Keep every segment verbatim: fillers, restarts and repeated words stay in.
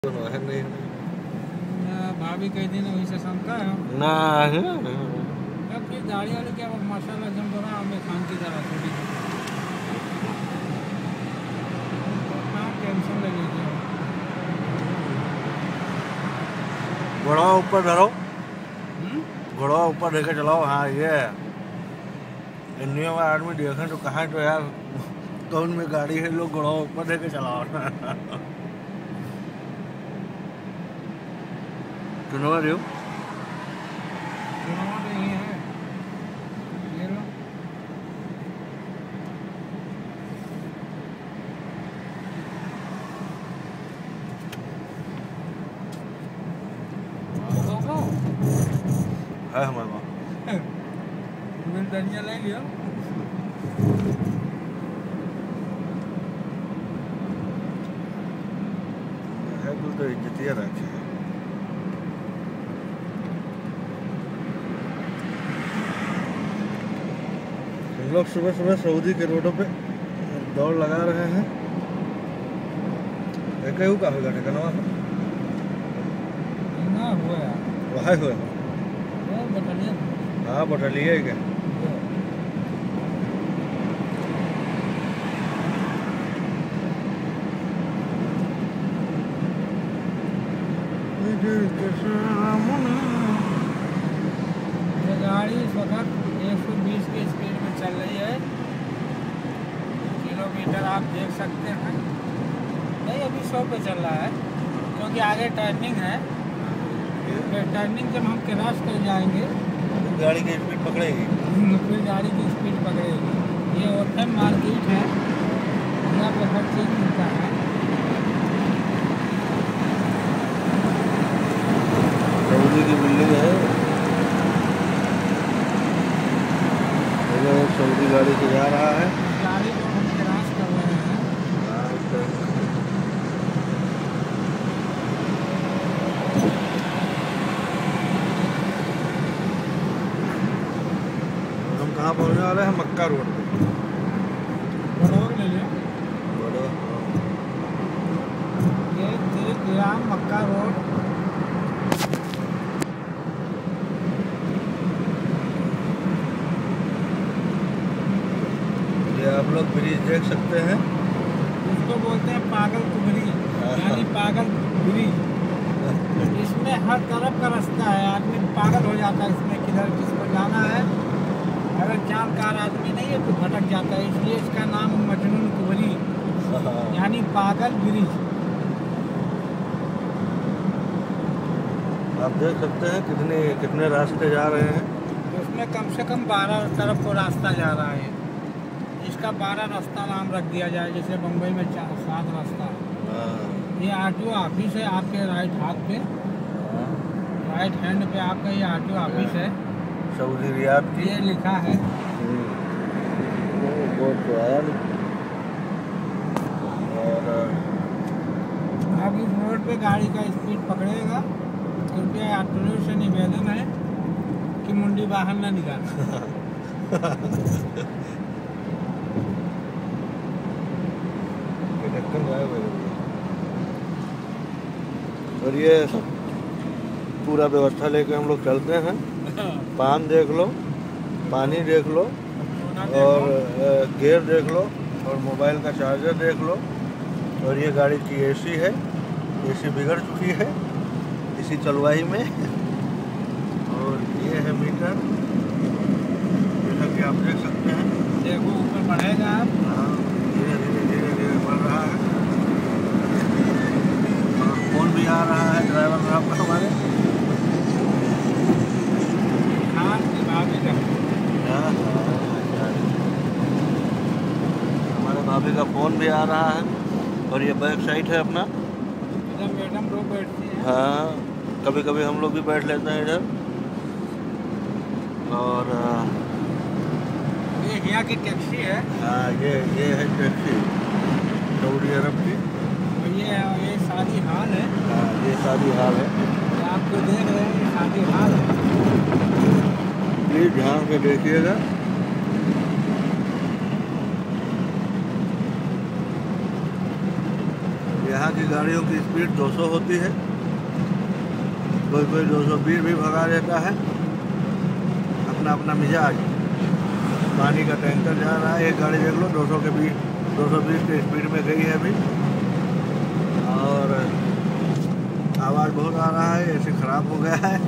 है नहीं भाभी कई दिन वैसे शंका है ना है तब फिर गाड़ी वाले क्या माशाल्लाह जम रहा हमें खान की तरह छोटी टेंशन लगेगी। घोड़ा ऊपर धरो, घोड़ा ऊपर लेके चलाओ। हाँ ये इंडिया में आदमी देखें तो कहाँ तो यार कौन में गाड़ी है, लोग घोड़ा ऊपर लेके चलाओ। सुनवा रही हो है हमारे पास धनिया ले लिया है कुछ तो इज्जतिया रखे है। हम लोग सुबह सुबह सऊदी के रोडों पे दौड़ लगा रहे हैं। एक का होगा ठिकाना ना हुआ यार वहाँ हुआ बटालियन। हाँ बटालिया क्या गाड़ी इस वक्त एक सौ बीस की स्पीड में चल रही है। किलोमीटर आप देख सकते हैं, नहीं अभी सौ पे चल रहा है क्योंकि आगे टर्निंग है। टर्निंग जब हम क्रॉस कर जाएंगे गाड़ी की स्पीड पकड़ेगी, फिर गाड़ी की स्पीड पकड़ेगी। ये ओपन मार्केट है, यहाँ पे हर चीज़ मिलता है। सऊदी की बिल्डिंग है, सऊदी गाड़ी से जा रहा है। गाड़ी को हम क्रॉस कर रहे हैं। हम कहाँ पहुँचने वाले हैं? मक्का रोड पे। बड़ौर ले लिया ये तीर्थ ग्राम मक्का रोड। ये आप लोग ब्रिज देख सकते हैं, उसको बोलते हैं पागल कुबरी, यानी पागल ब्रिज। इसमें हर तरफ का रास्ता है, आदमी पागल हो जाता है इसमें किधर किसको जाना है। अगर जानकार आदमी नहीं है तो भटक जाता है, इसलिए इसका नाम मजनून कुबरी यानी पागल ब्रिज। आप देख सकते हैं कितने कितने रास्ते जा रहे हैं। उसमें कम से कम बारह तरफ को रास्ता जा रहा है। इसका बारह रास्ता नाम रख दिया जाए, जैसे बम्बई में चार सात रास्ता है। ये आर टी ओ ऑफिस है आपके राइट हाथ पे, राइट हैंड पे आपका ये आर टी ओ ऑफिस है सऊदी रियाद की, ये लिखा है। बोर्ड तो आया नहीं। और अब इस रोड पे गाड़ी का स्पीड पकड़ेगा, कृपया यात्रियों से निवेदन है कि मुंडी बाहर न निकाले। और ये पूरा व्यवस्था लेके हम लोग चलते हैं। पान देख लो, पानी देख लो, और गियर देख लो, और मोबाइल का चार्जर देख लो। और ये गाड़ी की एसी है, एसी बिगड़ चुकी है इसी चलवाई में। और ये है मीटर, जैसा कि आप देख सकते हैं। देखो ऊपर बढ़ेगा आप। हाँ धीरे धीरे धीरे धीरे बढ़ रहा है। और फोन भी आ रहा है ड्राइवर साहब का हमारे। खान की भाभी का हमारे भाभी का फ़ोन भी आ रहा है। और ये बैक साइड है अपना, इधर मैडम लोग बैठती हैं। हाँ कभी कभी हम लोग भी बैठ लेते हैं इधर। और ये यहाँ की टैक्सी है। हाँ ये ये है टैक्सी सऊदी अरब की। और ये ये शादी हाल है। हाँ ये शादी हाल है, ये आप जो देख रहे हैं ये शादी हाल है। प्लीज़ ध्यान से देखिएगा। यहाँ की की गाड़ियों की स्पीड दो सौ होती है, कोई कोई दो सौ बीस भी भगा देता है, अपना अपना मिजाज। पानी का टैंकर जा रहा है, एक गाड़ी देख लो दो सौ के बीस दो सौ बीस की स्पीड में गई है अभी, और आवाज़ बहुत आ रहा है, ऐसे खराब हो गया है।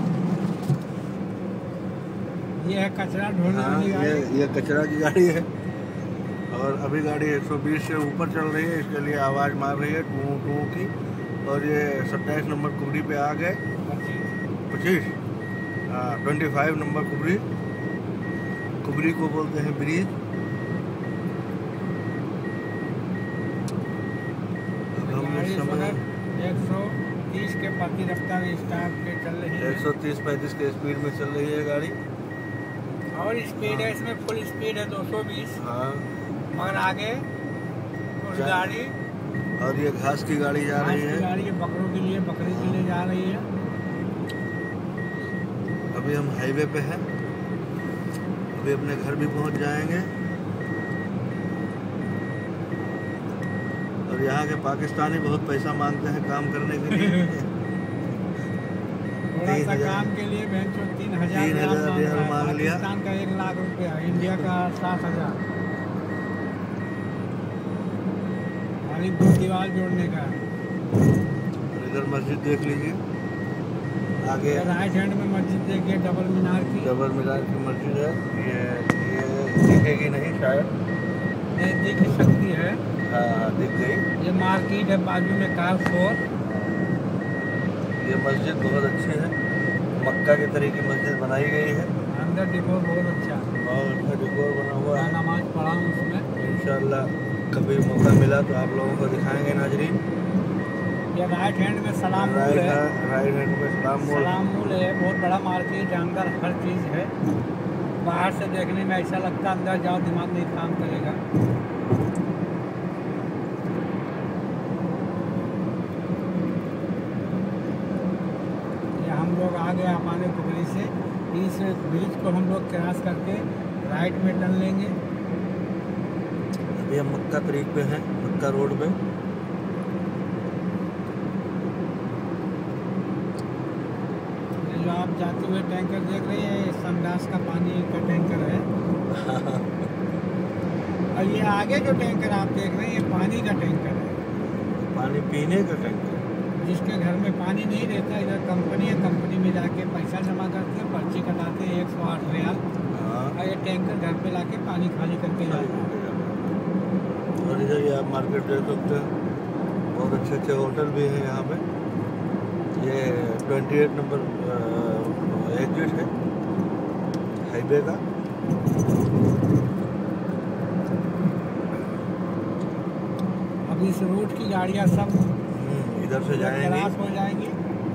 ये है कचरा ढोने हाँ, वाली ये गाड़ी। ये कचरा की गाड़ी है, और अभी गाड़ी एक सौ बीस से ऊपर चल रही है, इसके लिए आवाज़ मार रही है टू टू की। और ये सत्ताईस नंबर कुबरी पे आ गए, पच्चीस हाँ ट्वेंटी फाइव नंबर कुबरी, कुबरी को बोलते हैं ब्रिज। अब हम इस समय एक सौ तीस के प्रति रफ्तार स्टार्ट पे चल रही है। एक सौ तीस पैंतीस के स्पीड में चल रही है गाड़ी, और स्पीड है इसमें, फुल स्पीड है दो सौ बीस, हाँ। मगर आगे उस जा- गाड़ी और ये घास की गाड़ी जा घास रही की है। गाड़ी है, बकरों के लिए, बकरी के लिए जा रही है। अभी हम हाईवे पे हैं, अभी अपने घर भी पहुंच जाएंगे। और यहाँ के पाकिस्तानी बहुत पैसा मांगते हैं काम करने के लिए। थोड़ा तीन सा हजार- काम के लिए बैंक तीन हजार तीन रियाल हजार मांग रियाल रहा है। मांग लिया। पाकिस्तान का एक लाख रुपया, इंडिया का सात हजार, खाली दो दीवार जोड़ने का। और इधर मस्जिद देख लीजिए, आगे राइट हैंड में मस्जिद देखिए, डबल मीनार की, डबल मीनार की मस्जिद है। ये ये दिखेगी नहीं शायद, नहीं दिख सकती है। हाँ हाँ दिख गई। ये मार्केट है, बाजू में कार शोर। ये मस्जिद बहुत अच्छी है, मक्का के तरह की मस्जिद बनाई गई है, अंदर डिकोर बहुत अच्छा है। और उसका डिकोर बना हुआ मैं है। नमाज पढ़ा हूँ उसमें। इंशाल्लाह कभी मौका मिला तो आप लोगों को दिखाएंगे नाजरीन। ये राइट हैंड में सलाम मूल राइट है, राइट हैंड में सलाम मोड़। सलाम मूल है, बहुत बड़ा मार्केट है, अंदर हर चीज़ है। बाहर से देखने में ऐसा लगता है अंदर जाओ दिमाग नहीं काम करेगा। ये हम लोग आ गए अपाने कुबरी से, इस ब्रिज को हम लोग क्रॉस करके राइट में टर्न लेंगे। अभी हम मक्का तरीक पे हैं, मक्का रोड पे। ये जो आप जाते हुए टैंकर देख रहे हैं, ये संडास का पानी का टैंकर है। और ये आगे जो टैंकर आप देख रहे हैं, ये पानी का टैंकर है। पानी पीने का टैंकर। जिसके घर में पानी नहीं रहता, इधर कंपनी है, कंपनी में जाके पैसा जमा करते हैं, पर्ची कटाते हैं एक सौ आठ रियाल, हाँ। और ये टैंकर घर पे लाके पानी खाली करके जाता है। और इधर ये आप मार्केट देख सकते हैं, बहुत अच्छे अच्छे होटल भी हैं यहाँ पे। ये अट्ठाईस नंबर एग्जिट है हाईवे का। अब इस रूट की गाड़ियाँ सब हम्म, इधर से जाएंगे। क्रॉस हो जाएंगी।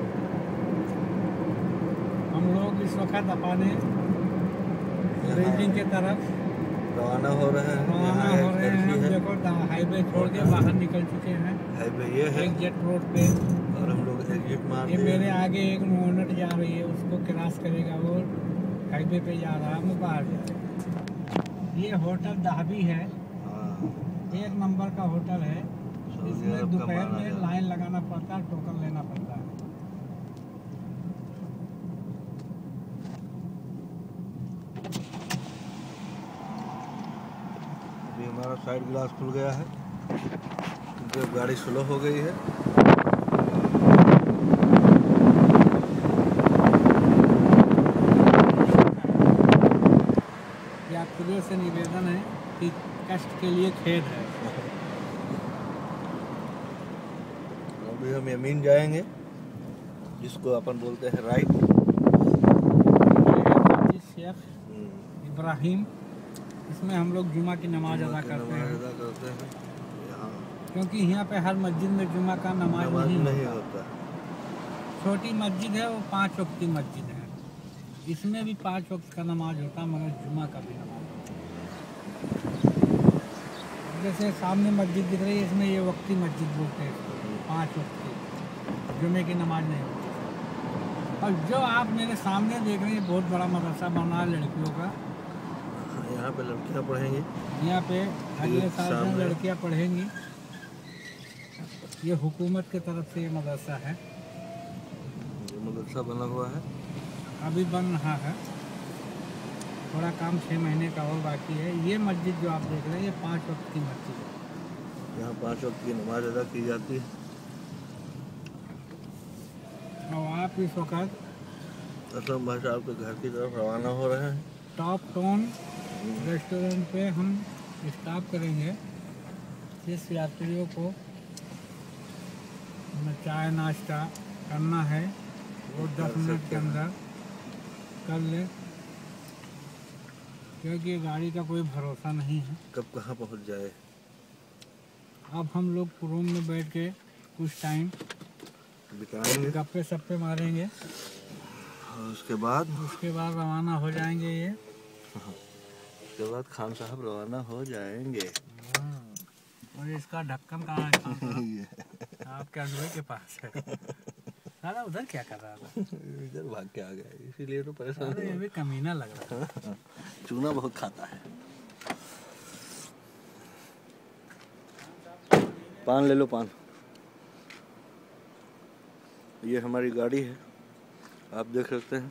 हम लोग इस वक्त अपाने बिल्डिंग के तरफ रवाना हो रहे हैं। रवाना यहाँ हो एक रहे हैं। टैक्सी हम है, देखो हाईवे छोड़ के बाहर निकल चुके हैं, हाईवे ये है, एक जेट रोड पे। और हम लोग एग्जिट मार ये दिए। मेरे आगे एक मोनट जा रही है, उसको क्रॉस करेगा, वो हाईवे पे जा रहा है, मैं बाहर जा रहा हूँ। ये होटल दाहबी है, हाँ, एक नंबर का होटल है। सऊदी इसमें अरब का दोपहर माना में जाता है। लाइन लगाना पड़ता है, टोकन लेना पड़ता है। अभी हमारा साइड ग्लास खुल गया है क्योंकि अब गाड़ी स्लो हो गई है। यात्रियों से निवेदन है कि कष्ट के लिए खेद है। अभी हम यमीन जाएंगे, जिसको अपन बोलते हैं राइट। शेख इब्राहिम, इसमें हम लोग जुमा की नमाज अदा करते नमाज हैं, अदा करते हैं यहाँ। क्योंकि यहाँ पे हर मस्जिद में जुमा का नमाज नमाज नहीं नहीं होता। होता। छोटी मस्जिद है, वो पाँच वक्त की मस्जिद है। इसमें भी पाँच वक्त का नमाज होता, मगर जुमा का भी नमाज होता। जैसे सामने मस्जिद दिख रही है, इसमें ये वक्ती मस्जिद बोलते हैं, पाँच वक्त की, जुमे की नमाज नहीं होती। और जो आप मेरे सामने देख रहे हैं, बहुत बड़ा मदरसा बना है लड़कियों का। यहाँ पे लड़कियाँ पढ़ेंगी। यहाँ पे अगले साल से सामने। लड़कियाँ पढ़ेंगी। ये हुकूमत की तरफ से ये मदरसा है, ये मदरसा बना हुआ है। अभी बन रहा है, थोड़ा काम छः महीने का और बाकी है। ये मस्जिद जो आप देख रहे हैं ये पाँच वक्त की मस्जिद है। यहाँ पाँच वक्त की नमाज अदा की जाती है। और आप इस वक्त असलम भाई साहब के घर की तरफ रवाना हो रहे हैं। टॉप टाउन रेस्टोरेंट पे हम स्टॉप करेंगे। जिस यात्रियों को चाय नाश्ता करना है वो दस मिनट के अंदर कर ले, क्योंकि गाड़ी का कोई भरोसा नहीं है कब कहाँ पहुँच जाए। अब हम लोग रूम में बैठ के कुछ टाइम बिताएंगे गप्पे सप्पे मारेंगे, और उसके बाद उसके बाद रवाना हो जाएंगे। ये उसके बाद खान साहब रवाना हो जाएंगे। और इसका ढक्कन कहाँ है? खान साहब? आपके अंडवे के पास है। साला उधर क्या कर रहा था? इधर भाग के आ गया, इसीलिए तो परेशान। अरे ये भी कमीना लग रहा है। चूना बहुत खाता है। पान ले लो पान। ये हमारी गाड़ी है, आप देख सकते हैं,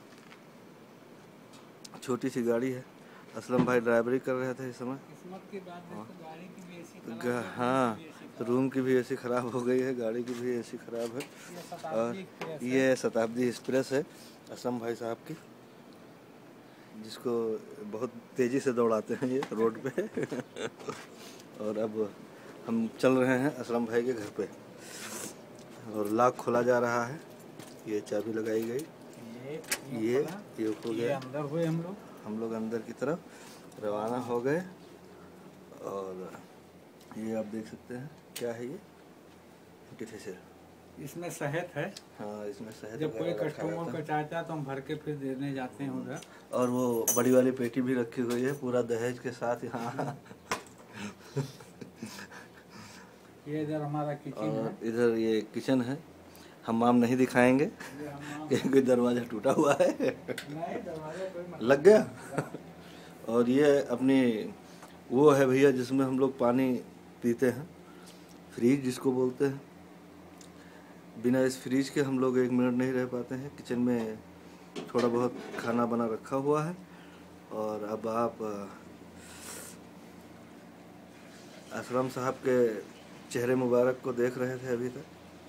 छोटी सी गाड़ी है। असलम भाई ड्राइवरी कर रहे थे इस समय। किस्मत की बात है तो गाड़ी की भी एसी खराब गा- है, हाँ, भी एसी खराब रूम की भी एसी खराब हो गई है, गाड़ी की भी एसी खराब है। है। ये और शताब्दी एक्सप्रेस है। ये शताब्दी एक्सप्रेस है असलम भाई साहब की, जिसको बहुत तेज़ी से दौड़ाते हैं ये रोड पे। और अब हम चल रहे हैं असलम भाई के घर पे, और लॉक खोला जा रहा है। ये चाबी लगाई गई, ये ये ये हो ये गया। अंदर हुए हम लोग। हम लोग अंदर की तरफ रवाना हो गए। और ये आप देख सकते हैं क्या है, ये आर्टिफिशियल। इसमें शहद है। हाँ, इसमें शहद जब कोई वगैरह रखा कस्टमर जाता को है। चाहता है तो हम भर के फिर देने जाते हैं उधर। और वो बड़ी वाली पेटी भी रखी हुई है पूरा दहेज के साथ यहाँ। ये इधर हमारा किचन है। और इधर ये किचन है। हमाम नहीं दिखाएंगे ये हमारा- क्योंकि दरवाजा टूटा हुआ है। नहीं, दरवाजा कोई मतलब लग गया। और ये अपनी वो है भैया जिसमें हम लोग पानी पीते हैं, फ्रिज जिसको बोलते हैं। बिना इस फ्रिज के हम लोग एक मिनट नहीं रह पाते हैं। किचन में थोड़ा बहुत खाना बना रखा हुआ है। और अब आप असलम साहब के चेहरे मुबारक को देख रहे थे अभी तक,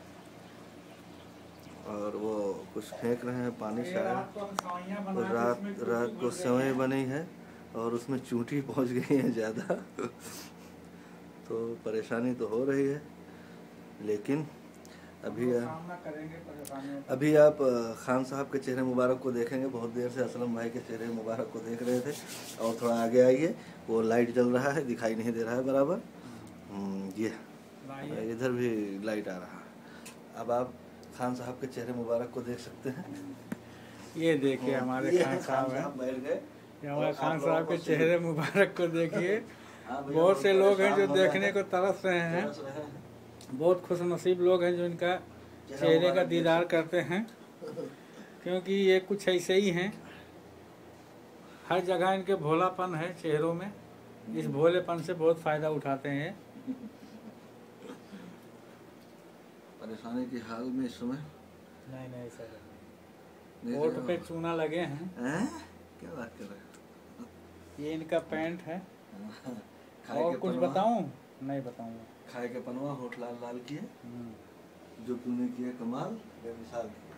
और वो कुछ फेंक रहे हैं पानी ये शायद। रात को हम सेवइयां बना के रात इसमें कुछ रात को उबल रही सेवई है। बनी है और उसमें चूंटी पहुंच गई है ज़्यादा। तो परेशानी तो हो रही है, लेकिन अभी हम लोग सामना करेंगे परेशानियों का। अभी आप खान साहब के चेहरे मुबारक को देखेंगे। बहुत देर से असलम भाई के चेहरे मुबारक को देख रहे थे। और थोड़ा आगे आइए, वो लाइट जल रहा है, दिखाई नहीं दे रहा है बराबर। हम्म, ये लाइए। इधर भी लाइट आ रहा है। अब आप खान साहब के चेहरे मुबारक को देख सकते हैं। ये देखिए हमारे ये खान साहब हैं। बैठ गए। ये हमारे और खान आप साहब लोगों के को चेहरे मुबारक को देखिए। हाँ भैया, बहुत से लोग हैं जो परेशान हो गए देखने हैं। को तरस रहे हैं। तरस रहे हैं। बहुत खुशनसीब लोग हैं जो इनका चेहरा चेहरे का मुबारक दीदार देख करते हैं, क्योंकि ये कुछ ऐसे ही हैं। हर जगह इनके भोलापन है चेहरों में। इस भोलेपन से बहुत फायदा उठाते हैं। परेशानी की हाल में इस समय। नहीं नहीं सर, नहीं कोट तो- पे चूना लगे हैं। हैं? क्या बात कर रहे हो? ये इनका पैंट है। खाए और के कुछ पनवा- बताऊं? नहीं बताऊंगा। खाए के पनवा होठ लाल लाल किए, हम्म। जो तूने किए कमाल बेमिसाल किए।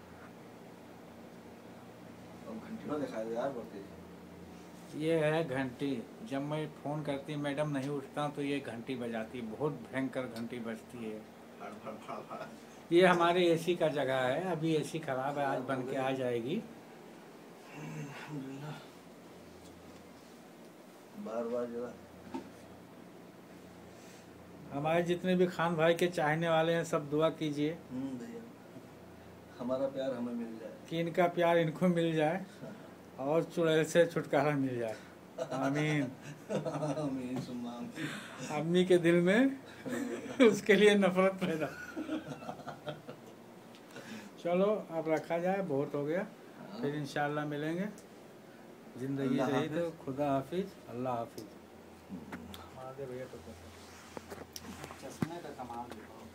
अब घंटियों दिखा दे यार बढ़ते। ये है घंटी। जब मैं फ़ोन करती मैडम नहीं उठता तो ये घंटी बजाती, बहुत भयंकर घंटी बजती है। फड़ फड़ फड़ फड़। ये हमारे एसी का जगह है। अभी एसी खराब है, आज बन के आ जाएगी। अल्हम्दुलिल्लाह। बार बार जरा हमारे जितने भी खान भाई के चाहने वाले हैं सब दुआ कीजिए हम्म भैया, हमारा प्यार हमें मिल जाए। कि इनका प्यार इनको मिल जाए और चुड़ैल से छुटकारा मिल जाए। आमीन। आमीन सुम्मा आमीन। अम्मी के दिल में उसके लिए नफरत पैदा। चलो अब रखा जाए, बहुत हो गया। फिर इंशाल्लाह मिलेंगे। जिंदगी अल्लाह रही तो हाफिज। खुदा हाफिज, अल्लाह हाफिज। महादेव भैया तो चश्मे का कमाल देखो।